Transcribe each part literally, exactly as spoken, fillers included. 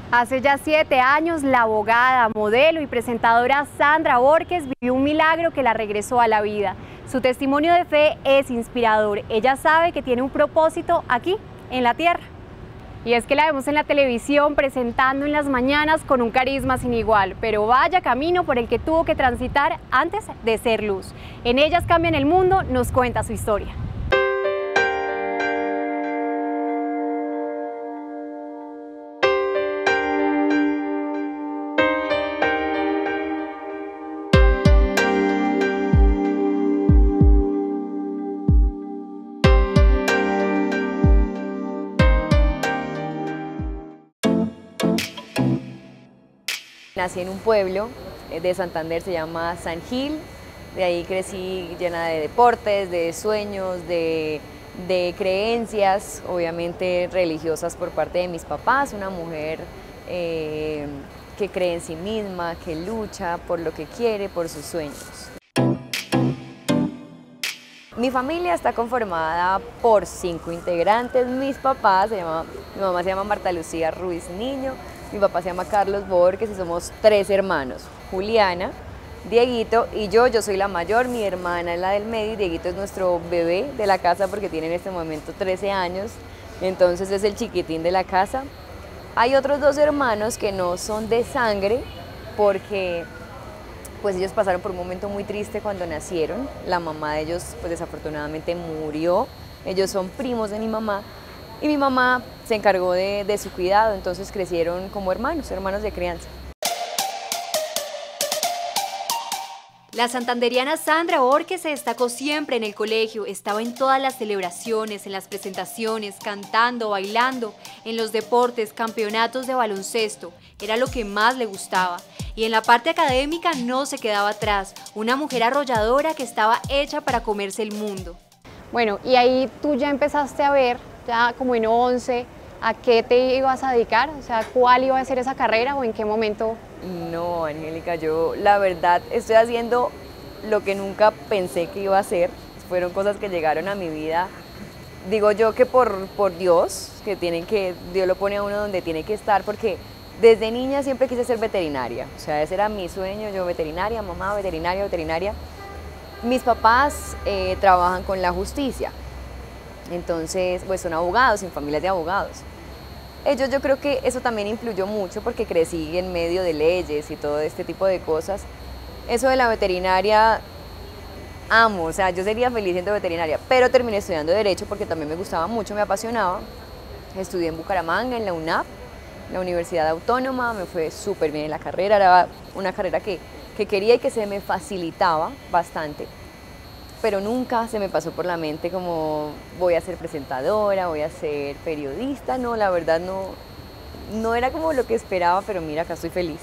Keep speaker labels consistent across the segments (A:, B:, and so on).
A: Hace ya siete años, la abogada, modelo y presentadora Sandra Borges vivió un milagro que la regresó a la vida. Su testimonio de fe es inspirador. Ella sabe que tiene un propósito aquí, en la tierra. Y es que la vemos en la televisión presentando en las mañanas con un carisma sin igual, pero vaya camino por el que tuvo que transitar antes de ser luz. En Ellas Cambian el Mundo nos cuenta su historia.
B: Nací en un pueblo de Santander, se llama San Gil. De ahí crecí llena de deportes, de sueños, de, de creencias, obviamente religiosas por parte de mis papás. Una mujer eh, que cree en sí misma, que lucha por lo que quiere, por sus sueños. Mi familia está conformada por cinco integrantes. Mis papás, se llama, mi mamá se llama Marta Lucía Ruiz Niño, mi papá se llama Carlos Borges y somos tres hermanos, Juliana, Dieguito y yo. Yo soy la mayor, mi hermana es la del medio y Dieguito es nuestro bebé de la casa porque tiene en este momento trece años, entonces es el chiquitín de la casa. Hay otros dos hermanos que no son de sangre porque pues ellos pasaron por un momento muy triste cuando nacieron. La mamá de ellos pues desafortunadamente murió, ellos son primos de mi mamá. Y mi mamá se encargó de, de su cuidado, entonces crecieron como hermanos, hermanos de crianza.
C: La santanderiana Sandra Borges se destacó siempre en el colegio, estaba en todas las celebraciones, en las presentaciones, cantando, bailando, en los deportes, campeonatos de baloncesto, era lo que más le gustaba. Y en la parte académica no se quedaba atrás, una mujer arrolladora que estaba hecha para comerse el mundo.
A: Bueno, y ahí tú ya empezaste a ver, ya como en once, ¿a qué te ibas a dedicar? O sea, ¿cuál iba a ser esa carrera o en qué momento?
B: No, Angélica, yo la verdad estoy haciendo lo que nunca pensé que iba a hacer. Fueron cosas que llegaron a mi vida, digo yo que por, por Dios, que tienen que, Dios lo pone a uno donde tiene que estar, porque desde niña siempre quise ser veterinaria. O sea, ese era mi sueño, yo veterinaria, mamá, veterinaria, veterinaria. Mis papás eh, trabajan con la justicia. Entonces, pues son abogados, en familias de abogados. Ellos, yo creo que eso también influyó mucho porque crecí en medio de leyes y todo este tipo de cosas. Eso de la veterinaria, amo, o sea, yo sería feliz siendo veterinaria, pero terminé estudiando Derecho porque también me gustaba mucho, me apasionaba. Estudié en Bucaramanga, en la U N A P, la Universidad Autónoma, me fue súper bien en la carrera, era una carrera que, que quería y que se me facilitaba bastante. Pero nunca se me pasó por la mente como voy a ser presentadora, voy a ser periodista, no, la verdad no, no era como lo que esperaba, pero mira, acá estoy feliz.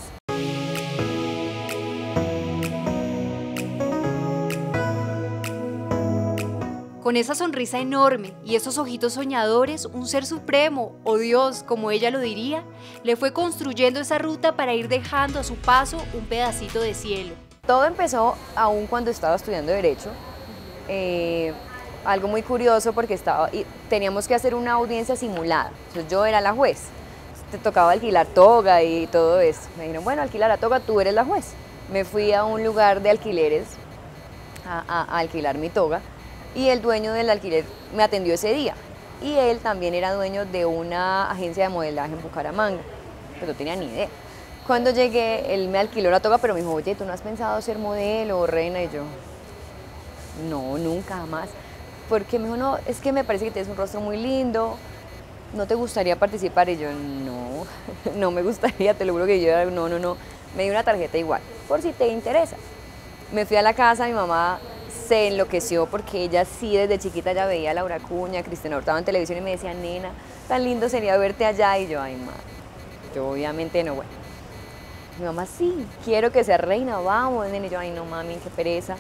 C: Con esa sonrisa enorme y esos ojitos soñadores, un ser supremo, o Dios, como ella lo diría, le fue construyendo esa ruta para ir dejando a su paso un pedacito de cielo.
B: Todo empezó aún cuando estaba estudiando Derecho. Eh, algo muy curioso porque estaba, y teníamos que hacer una audiencia simulada, entonces yo era la juez, te tocaba alquilar toga y todo eso. Me dijeron, bueno, alquila la toga, tú eres la juez. Me fui a un lugar de alquileres a, a, a alquilar mi toga y el dueño del alquiler me atendió ese día y él también era dueño de una agencia de modelaje en Bucaramanga, pero no tenía ni idea. Cuando llegué, él me alquiló la toga, pero me dijo, oye, ¿tú no has pensado ser modelo o reina? Y yo, no, nunca, jamás. Porque me dijo, no, es que me parece que tienes un rostro muy lindo, ¿no te gustaría participar? Y yo, no, no me gustaría, te lo juro que yo, no, no, no. Me dio una tarjeta igual, por si te interesa. Me fui a la casa, mi mamá se enloqueció porque ella sí desde chiquita ya veía a Laura Acuña, Cristina Hurtado en televisión y me decía, nena, tan lindo sería verte allá. Y yo, ay, madre, yo obviamente no, bueno. Mi mamá, sí, quiero que sea reina, vamos, nene. Y yo, ay, no, mami, qué pereza.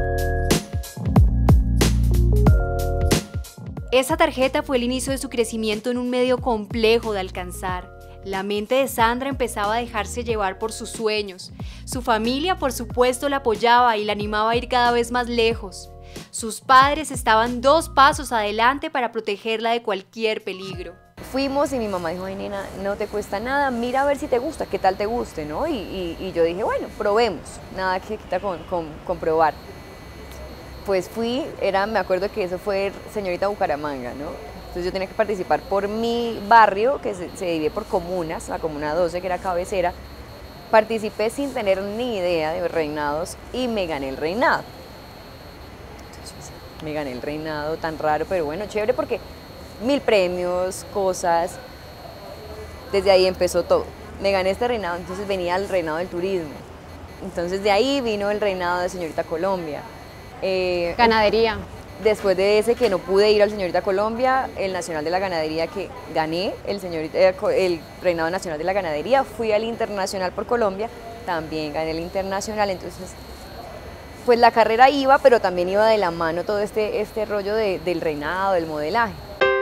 C: Esa tarjeta fue el inicio de su crecimiento en un medio complejo de alcanzar. La mente de Sandra empezaba a dejarse llevar por sus sueños. Su familia, por supuesto, la apoyaba y la animaba a ir cada vez más lejos. Sus padres estaban dos pasos adelante para protegerla de cualquier peligro.
B: fuimos y mi mamá dijo, ay nena, no te cuesta nada, mira a ver si te gusta, qué tal te guste, ¿no? Y, y, y yo dije, bueno, probemos, nada que quita con, con, con probar. Pues fui, era, me acuerdo que eso fue Señorita Bucaramanga, ¿no? Entonces yo tenía que participar por mi barrio, que se, se divide por comunas, la comuna doce, que era cabecera. Participé sin tener ni idea de reinados y me gané el reinado. Entonces, me gané el reinado tan raro, pero bueno, chévere porque mil premios, cosas. Desde ahí empezó todo. Me gané este reinado, entonces venía el reinado del turismo. Entonces de ahí vino el reinado de Señorita Colombia. Eh,
A: Ganadería.
B: Después de ese que no pude ir al Señorita Colombia, el Nacional de la Ganadería que gané, el, señorita, el Reinado Nacional de la Ganadería, fui al Internacional por Colombia, también gané el Internacional, entonces pues la carrera iba, pero también iba de la mano todo este, este rollo de, del reinado, del modelaje.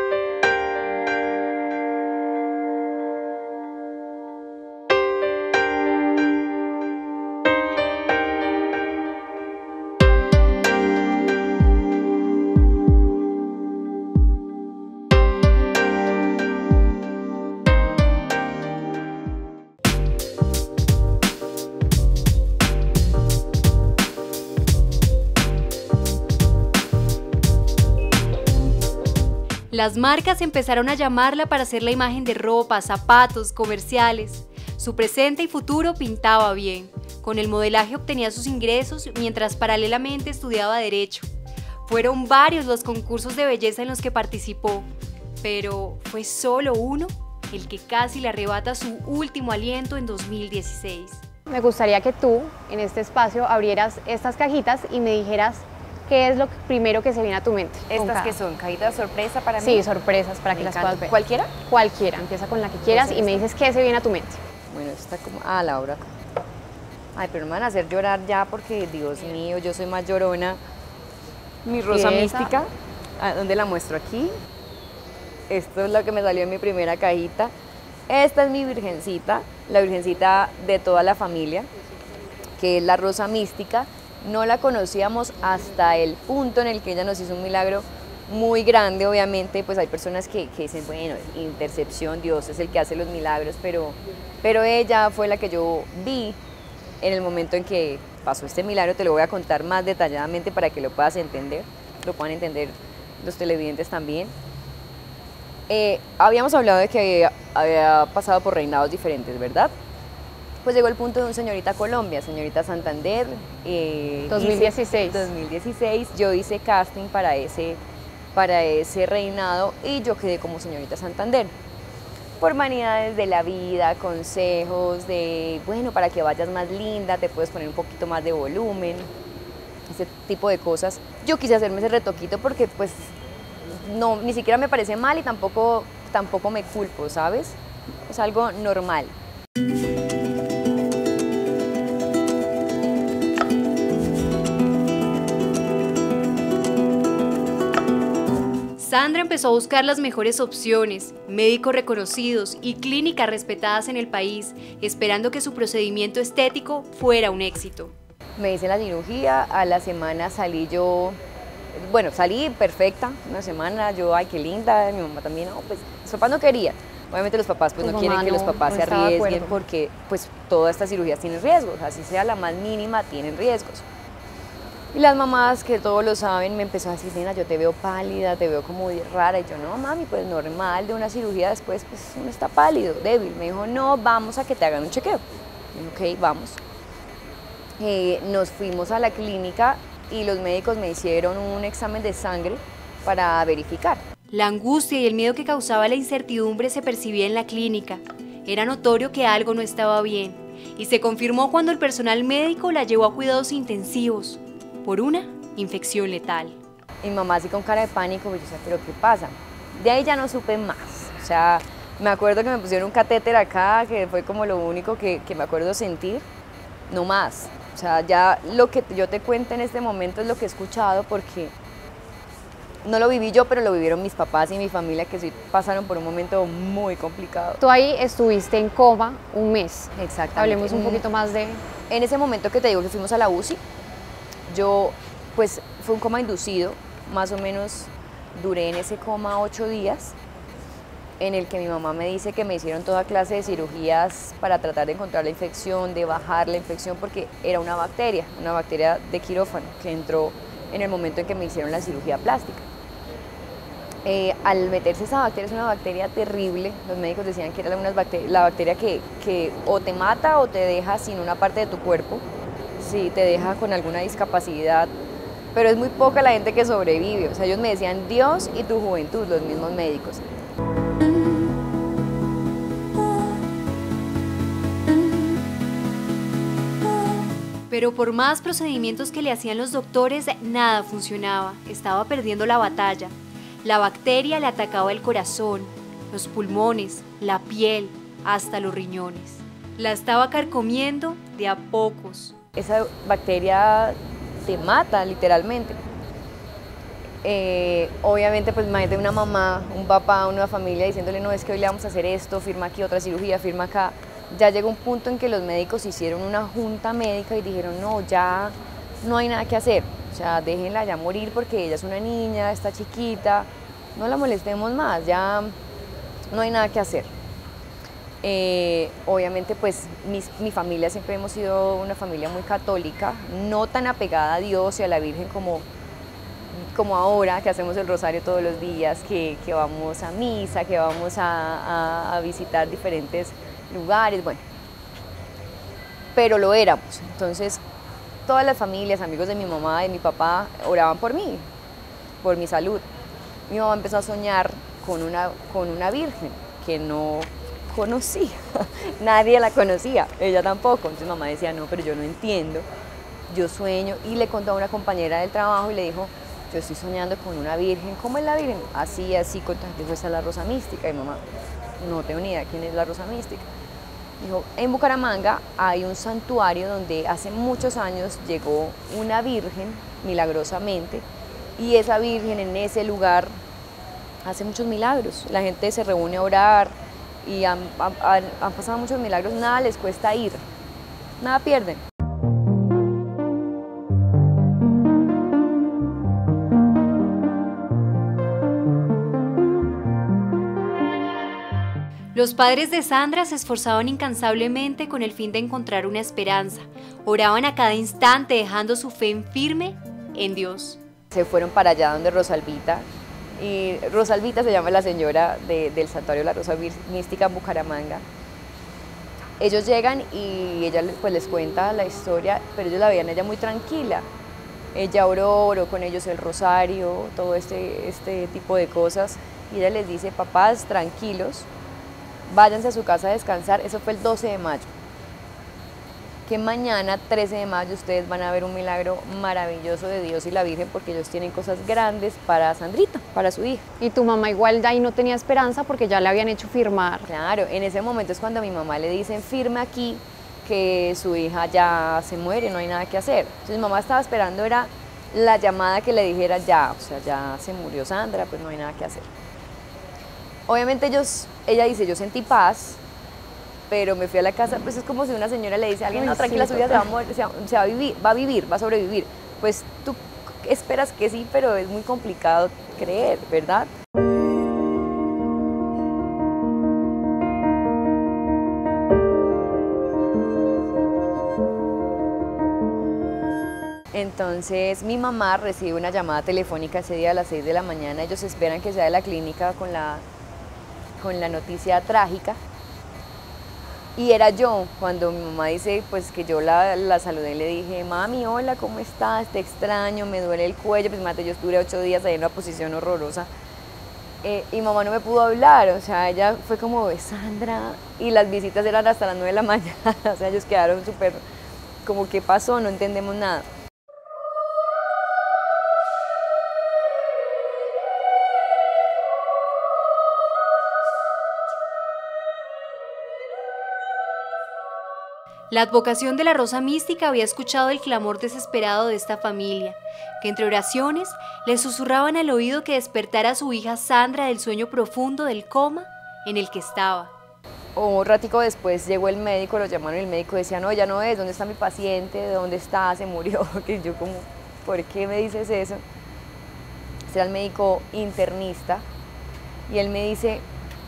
C: Las marcas empezaron a llamarla para hacer la imagen de ropa, zapatos, comerciales. Su presente y futuro pintaba bien. Con el modelaje obtenía sus ingresos mientras paralelamente estudiaba Derecho. Fueron varios los concursos de belleza en los que participó, pero fue solo uno el que casi le arrebata su último aliento en dos mil dieciséis.
A: Me gustaría que tú, en este espacio, abrieras estas cajitas y me dijeras qué es lo primero que se viene a tu mente.
B: ¿Estas que son? ¿Cajitas de sorpresa para mí?
A: Sí, sorpresas, para que las puedas ver.
B: ¿Cualquiera?
A: Cualquiera, empieza con la que quieras y me dices qué se viene a tu mente.
B: Bueno, esta como... Ah, la obra. Ay, pero no me van a hacer llorar ya porque, Dios mío, yo soy más llorona. Mi rosa mística, ¿dónde la muestro? Aquí. Esto es lo que me salió en mi primera cajita. Esta es mi virgencita, la virgencita de toda la familia, que es la rosa mística. No la conocíamos hasta el punto en el que ella nos hizo un milagro muy grande. Obviamente, pues hay personas que, que dicen, bueno, intercepción, Dios es el que hace los milagros, pero, pero ella fue la que yo vi en el momento en que pasó este milagro. Te lo voy a contar más detalladamente para que lo puedas entender, lo puedan entender los televidentes también. Eh, habíamos hablado de que había, había pasado por reinados diferentes, ¿verdad? Pues llegó el punto de un Señorita Colombia, Señorita Santander. Eh,
A: dos mil dieciséis.
B: Hice, dos mil dieciséis, yo hice casting para ese, para ese reinado y yo quedé como Señorita Santander. Por vanidades de la vida, consejos de, bueno, para que vayas más linda, te puedes poner un poquito más de volumen, ese tipo de cosas. Yo quise hacerme ese retoquito porque pues no, ni siquiera me parece mal y tampoco, tampoco me culpo, ¿sabes? Es algo normal.
C: Sandra empezó a buscar las mejores opciones, médicos reconocidos y clínicas respetadas en el país, esperando que su procedimiento estético fuera un éxito.
B: Me hice la cirugía, a la semana salí yo, bueno, salí perfecta, una semana, yo, ay, qué linda, mi mamá también, no, pues, los papás no querían. Obviamente los papás pues no quieren que los papás se arriesguen porque pues todas estas cirugías tienen riesgos, así sea la más mínima, tienen riesgos. Y las mamás, que todos lo saben, me empezó a decir, nena, yo te veo pálida, te veo como rara. Y yo, no, mami, pues normal, de una cirugía después, pues uno está pálido, débil. Me dijo, no, vamos a que te hagan un chequeo. Me dijo, ok, vamos. Eh, nos fuimos a la clínica y los médicos me hicieron un examen de sangre para verificar.
C: La angustia y el miedo que causaba la incertidumbre se percibía en la clínica. Era notorio que algo no estaba bien y se confirmó cuando el personal médico la llevó a cuidados intensivos por una infección letal.
B: Mi mamá así con cara de pánico, pues yo decía, ¿pero qué pasa? De ahí ya no supe más, o sea, me acuerdo que me pusieron un catéter acá, que fue como lo único que, que me acuerdo sentir, no más. O sea, ya lo que yo te cuento en este momento es lo que he escuchado porque no lo viví yo, pero lo vivieron mis papás y mi familia, que sí pasaron por un momento muy complicado.
A: Tú ahí estuviste en coma un mes.
B: Exactamente.
A: Hablemos un poquito más de...
B: En ese momento que te digo que fuimos a la U C I, yo, pues, fue un coma inducido, más o menos duré en ese coma ocho días. en el que mi mamá me dice que me hicieron toda clase de cirugías para tratar de encontrar la infección, de bajar la infección, porque era una bacteria, una bacteria de quirófano que entró en el momento en que me hicieron la cirugía plástica. Eh, al meterse esa bacteria, es una bacteria terrible, los médicos decían que era una bacteria, la bacteria que, que o te mata o te deja sin una parte de tu cuerpo, sí, te deja con alguna discapacidad, pero es muy poca la gente que sobrevive. O sea, ellos me decían Dios y tu juventud, los mismos médicos.
C: Pero por más procedimientos que le hacían los doctores, nada funcionaba, estaba perdiendo la batalla. La bacteria le atacaba el corazón, los pulmones, la piel, hasta los riñones. La estaba carcomiendo de a pocos.
B: Esa bacteria te mata literalmente. Eh, obviamente, pues imagínate una mamá, un papá, una familia diciéndole no, es que hoy le vamos a hacer esto, firma aquí otra cirugía, firma acá. Ya llegó un punto en que los médicos hicieron una junta médica y dijeron no, ya no hay nada que hacer. O sea, déjenla ya morir porque ella es una niña, está chiquita, no la molestemos más, ya no hay nada que hacer. Eh, obviamente pues mis, mi familia siempre hemos sido una familia muy católica, no tan apegada a Dios y a la Virgen como, como ahora, que hacemos el rosario todos los días, que, que vamos a misa, que vamos a, a, a visitar diferentes lugares, bueno, pero lo éramos. Entonces todas las familias, amigos de mi mamá, de mi papá, oraban por mí, por mi salud. Mi mamá empezó a soñar con una, con una virgen que no conocía, nadie la conocía, ella tampoco. Entonces mamá decía, no, pero yo no entiendo, yo sueño, y le contó a una compañera del trabajo y le dijo, yo estoy soñando con una virgen. ¿Cómo es la virgen? Así, así, dijo, esa es la Rosa Mística. Y mamá, no tengo ni idea quién es la Rosa Mística. Dijo, en Bucaramanga hay un santuario donde hace muchos años llegó una virgen, milagrosamente, y esa virgen en ese lugar hace muchos milagros. La gente se reúne a orar y han, han, han pasado muchos milagros, nada les cuesta ir, nada pierden.
C: Los padres de Sandra se esforzaban incansablemente con el fin de encontrar una esperanza. Oraban a cada instante dejando su fe en firme en Dios.
B: Se fueron para allá donde Rosalvita, y Rosalvita se llama la señora de, del santuario de la Rosa Mística en Bucaramanga. Ellos llegan y ella pues les cuenta la historia, pero ellos la veían ella muy tranquila. Ella oró, oró con ellos el rosario, todo este, este tipo de cosas, y ella les dice, papás, tranquilos, váyanse a su casa a descansar. Eso fue el doce de mayo. Que mañana, trece de mayo, ustedes van a ver un milagro maravilloso de Dios y la Virgen, porque ellos tienen cosas grandes para Sandrita, para su hija.
A: Y tu mamá igual de ahí no tenía esperanza porque ya le habían hecho firmar.
B: Claro, en ese momento es cuando a mi mamá le dicen, firme aquí, que su hija ya se muere, no hay nada que hacer. Entonces mi mamá estaba esperando, era la llamada que le dijera ya, o sea, ya se murió Sandra, pues no hay nada que hacer. Obviamente ellos, ella dice, yo sentí paz, pero me fui a la casa, pues es como si una señora le dice a alguien, no, tranquila, su hija se va a morir, se va, se va a vivir, va a vivir, va a sobrevivir. Pues tú esperas que sí, pero es muy complicado creer, ¿verdad? Entonces mi mamá recibe una llamada telefónica ese día a las seis de la mañana, ellos esperan que sea de la clínica con la, con la noticia trágica. Y era yo, cuando mi mamá dice pues que yo la, la saludé y le dije, mami, hola, ¿cómo estás? Te extraño, me duele el cuello, pues mate, yo estuve ocho días ahí en una posición horrorosa. Eh, y mamá no me pudo hablar, o sea, ella fue como, Sandra, y las visitas eran hasta las nueve de la mañana, o sea, ellos quedaron súper, como, ¿qué pasó? No entendemos nada.
C: La advocación de la Rosa Mística había escuchado el clamor desesperado de esta familia, que entre oraciones le susurraban al oído que despertara a su hija Sandra del sueño profundo del coma en el que estaba.
B: Un ratico después llegó el médico, lo llamaron y el médico decía, no, ya no es, ¿dónde está mi paciente? ¿Dónde está? Se murió. Que yo como, ¿por qué me dices eso? Era el médico internista y él me dice,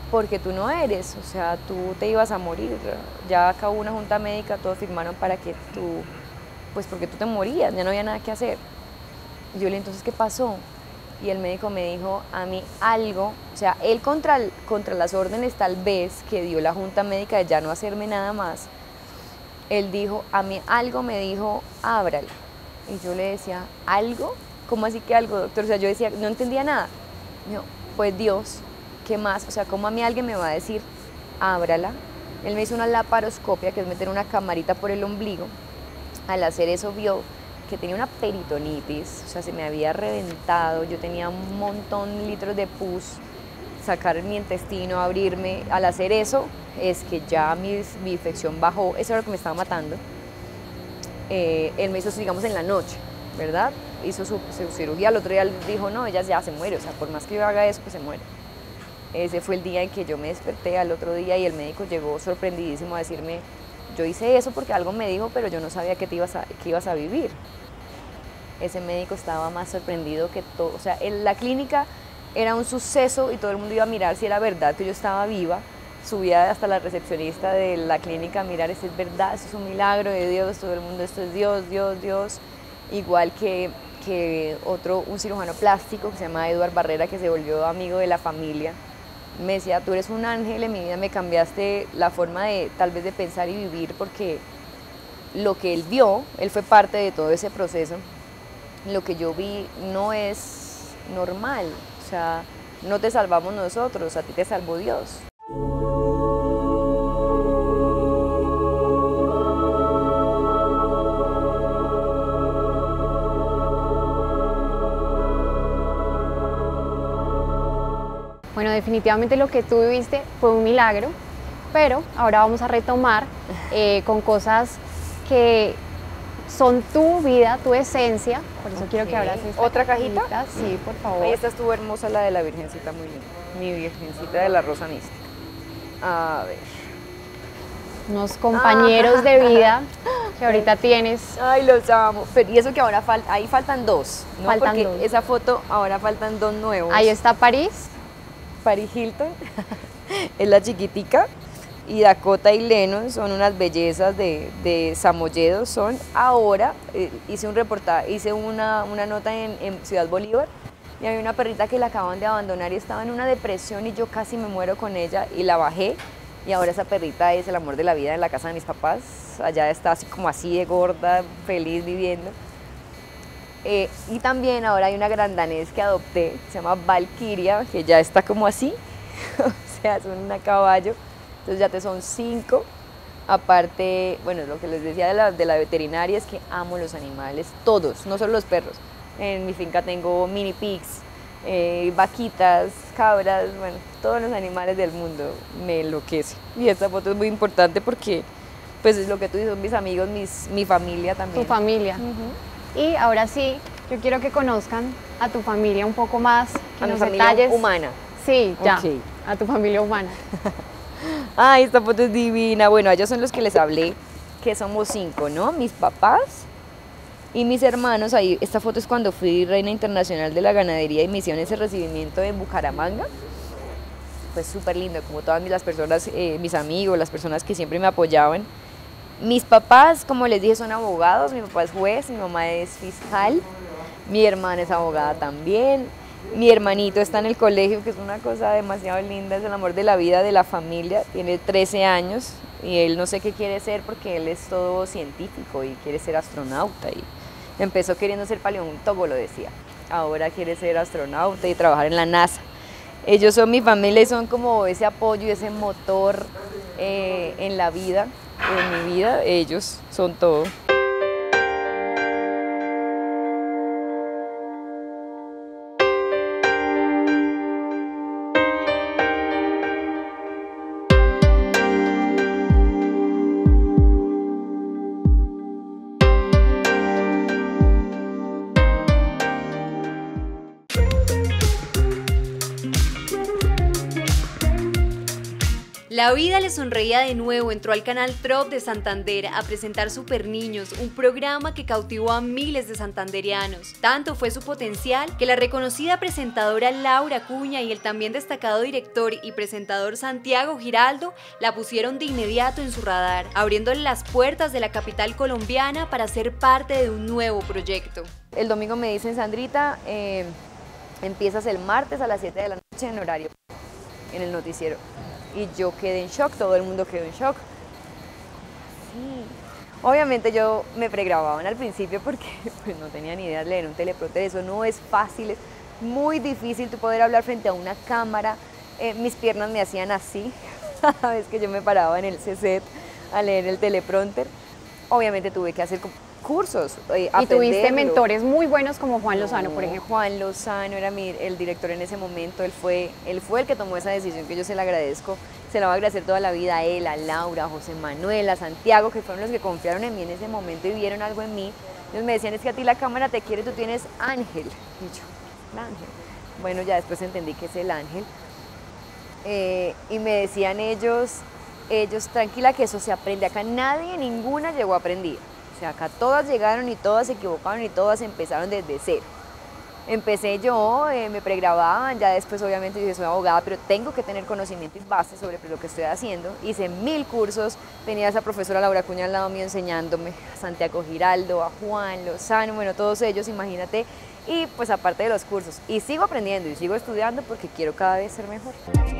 B: porque tú no eres, o sea, tú te ibas a morir, ya acabó una junta médica, todos firmaron para que tú, pues porque tú te morías, ya no había nada que hacer. Y yo le dije, entonces, ¿qué pasó? Y el médico me dijo, a mí algo, o sea, él contra, contra las órdenes tal vez que dio la junta médica de ya no hacerme nada más, él dijo, a mí algo me dijo, ábrala. Y yo le decía, ¿algo? ¿Cómo así que algo, doctor? O sea, yo decía, no entendía nada. Me dijo, pues Dios, ¿qué más? O sea, ¿cómo a mí alguien me va a decir, ábrala? Él me hizo una laparoscopia, que es meter una camarita por el ombligo. Al hacer eso vio que tenía una peritonitis, o sea, se me había reventado, yo tenía un montón de litros de pus, sacar mi intestino, abrirme. Al hacer eso, es que ya mi, mi infección bajó, eso era lo que me estaba matando. Eh, él me hizo, digamos, en la noche, ¿verdad? Hizo su, su cirugía, al otro día dijo, no, ella ya se muere, o sea, por más que yo haga eso, pues se muere. Ese fue el día en que yo me desperté al otro día y el médico llegó sorprendidísimo a decirme, yo hice eso porque algo me dijo, pero yo no sabía que, te ibas, a, que ibas a vivir. Ese médico estaba más sorprendido que todo, o sea, en la clínica era un suceso y todo el mundo iba a mirar si era verdad que yo estaba viva. Subía hasta la recepcionista de la clínica a mirar, eso es verdad, eso es un milagro de Dios, todo el mundo, esto es Dios, Dios, Dios. Igual que, que otro, un cirujano plástico que se llama Eduard Barrera, que se volvió amigo de la familia, me decía, tú eres un ángel en mi vida, me cambiaste la forma de tal vez de pensar y vivir, porque lo que él vio, él fue parte de todo ese proceso, lo que yo vi no es normal, o sea, no te salvamos nosotros, a ti te salvó Dios.
A: Bueno, definitivamente lo que tú viviste fue un milagro, pero ahora vamos a retomar eh, con cosas que son tu vida, tu esencia. Por eso okay. quiero que abras esta
B: ¿Otra cajita?
A: cajita. Sí, por favor.
B: Ahí esta estuvo hermosa, la de la Virgencita, muy linda. Mi Virgencita de la Rosa Mística. A ver.
A: Unos compañeros ah. de vida que ahorita tienes.
B: Ay, los amo. Pero, y eso que ahora falta, ahí faltan dos, ¿no?
A: Faltan
B: Porque
A: dos.
B: esa foto ahora faltan dos nuevos.
A: Ahí está París.
B: Paris Hilton, es la chiquitica, y Dakota y Lennon son unas bellezas de, de Samoyedo. Son ahora, eh, hice un reportaje, hice una, una nota en, en Ciudad Bolívar, y había una perrita que la acaban de abandonar y estaba en una depresión y yo casi me muero con ella y la bajé, y ahora esa perrita es el amor de la vida en la casa de mis papás. Allá está así como así de gorda, feliz viviendo. Eh, y también ahora hay una gran danés que adopté, se llama Valkyria, que ya está como así, o sea, es un caballo, entonces ya te son cinco. Aparte, bueno, lo que les decía de la, de la veterinaria es que amo los animales, todos, no solo los perros. En mi finca tengo mini pigs, eh, vaquitas, cabras, bueno, todos los animales del mundo me enloquecen. Y esta foto es muy importante porque, pues es lo que tú dices, son mis amigos, mis, mi familia también.
A: Tu familia.
B: Uh-huh.
A: Y ahora sí, yo quiero que conozcan a tu familia un poco más, que
B: a
A: nos
B: mi familia
A: detalles.
B: humana.
A: Sí, ya,
B: okay.
A: A tu familia humana.
B: Ay, esta foto es divina. Bueno, ellos son los que les hablé, que somos cinco, ¿no? Mis papás y mis hermanos. Ahí, esta foto es cuando fui reina internacional de la ganadería y me hicieron ese recibimiento en Bucaramanga. Pues súper lindo, como todas las personas, eh, mis amigos, las personas que siempre me apoyaban. Mis papás, como les dije, son abogados. Mi papá es juez, mi mamá es fiscal, mi hermana es abogada también. Mi hermanito está en el colegio, que es una cosa demasiado linda, es el amor de la vida, de la familia. Tiene trece años y él no sé qué quiere ser porque él es todo científico y quiere ser astronauta. Y empezó queriendo ser paleontólogo, lo decía. Ahora quiere ser astronauta y trabajar en la NASA. Ellos son mi familia y son como ese apoyo y ese motor eh, en la vida. En mi vida, ellos son todo.
C: La vida le sonreía de nuevo, entró al canal Trop de Santander a presentar Super Niños, un programa que cautivó a miles de santanderianos. Tanto fue su potencial que la reconocida presentadora Laura Acuña y el también destacado director y presentador Santiago Giraldo la pusieron de inmediato en su radar, abriéndole las puertas de la capital colombiana para ser parte de un nuevo proyecto.
B: El domingo me dicen, Sandrita, eh, empiezas el martes a las siete de la noche en horario, en el noticiero. Y yo quedé en shock, todo el mundo quedó en shock. Sí. Obviamente yo me pregrababan al principio porque pues, no tenía ni idea de leer un teleprompter, eso no es fácil, es muy difícil tú poder hablar frente a una cámara. Eh, mis piernas me hacían así, cada vez que yo me paraba en el set a leer el teleprompter. Obviamente tuve que hacer cursos, eh,
A: Y tuviste mentores muy buenos como Juan Lozano,
B: no,
A: por ejemplo.
B: Juan Lozano era mi, el director en ese momento, él fue, él fue el que tomó esa decisión, que yo se la agradezco, se la voy a agradecer toda la vida a él, a Laura, a José Manuel, a Santiago, que fueron los que confiaron en mí en ese momento y vieron algo en mí. Ellos me decían, es que a ti la cámara te quiere, tú tienes ángel. Y yo, el ángel. Bueno, ya después entendí que es el ángel. Eh, y me decían ellos, ellos, tranquila que eso se aprende, acá nadie, ninguna llegó aprendida. O sea, acá todas llegaron y todas se equivocaron y todas empezaron desde cero. Empecé yo, eh, me pregrababan, ya después obviamente yo soy abogada, pero tengo que tener conocimiento y base sobre lo que estoy haciendo. Hice mil cursos, tenía a esa profesora Laura Acuña al lado mío enseñándome, a Santiago Giraldo, a Juan Lozano, bueno, todos ellos, imagínate. Y pues aparte de los cursos, y sigo aprendiendo y sigo estudiando porque quiero cada vez ser mejor.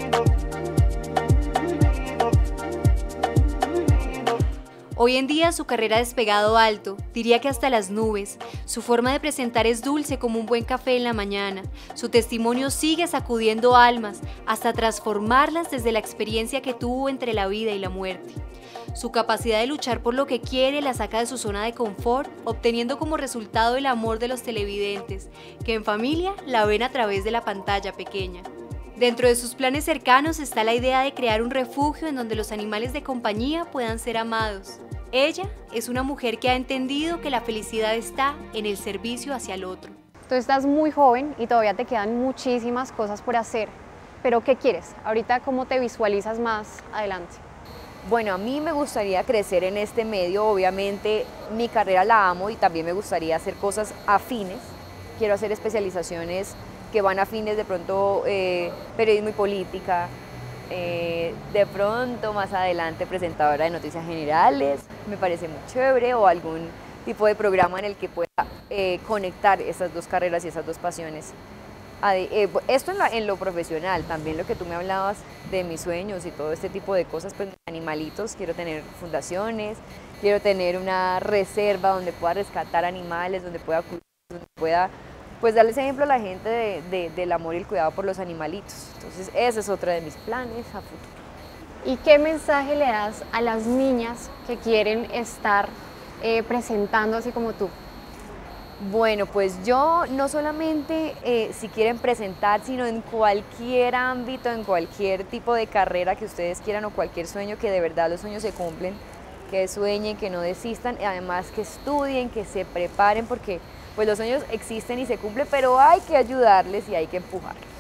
C: Hoy en día su carrera ha despegado alto, diría que hasta las nubes. Su forma de presentar es dulce como un buen café en la mañana. Su testimonio sigue sacudiendo almas, hasta transformarlas desde la experiencia que tuvo entre la vida y la muerte. Su capacidad de luchar por lo que quiere la saca de su zona de confort, obteniendo como resultado el amor de los televidentes, que en familia la ven a través de la pantalla pequeña. Dentro de sus planes cercanos está la idea de crear un refugio en donde los animales de compañía puedan ser amados. Ella es una mujer que ha entendido que la felicidad está en el servicio hacia el otro.
A: Tú estás muy joven y todavía te quedan muchísimas cosas por hacer, pero ¿qué quieres? Ahorita, ¿cómo te visualizas más adelante?
B: Bueno, a mí me gustaría crecer en este medio, obviamente mi carrera la amo y también me gustaría hacer cosas afines. Quiero hacer especializaciones que van afines de pronto eh, periodismo y política, eh, de pronto más adelante presentadora de noticias generales, me parece muy chévere, o algún tipo de programa en el que pueda eh, conectar esas dos carreras y esas dos pasiones. Eh, esto en, la, en lo profesional, también lo que tú me hablabas de mis sueños y todo este tipo de cosas, pues animalitos, quiero tener fundaciones, quiero tener una reserva donde pueda rescatar animales, donde pueda cuidar, donde pueda pues darles ejemplo a la gente de, de, del amor y el cuidado por los animalitos. Entonces ese es otro de mis planes a futuro.
A: ¿Y qué mensaje le das a las niñas que quieren estar eh, presentando así como tú?
B: Bueno, pues yo no solamente eh, si quieren presentar, sino en cualquier ámbito, en cualquier tipo de carrera que ustedes quieran o cualquier sueño, que de verdad los sueños se cumplen, que sueñen, que no desistan, y además que estudien, que se preparen, porque pues los sueños existen y se cumplen, pero hay que ayudarles y hay que empujarles.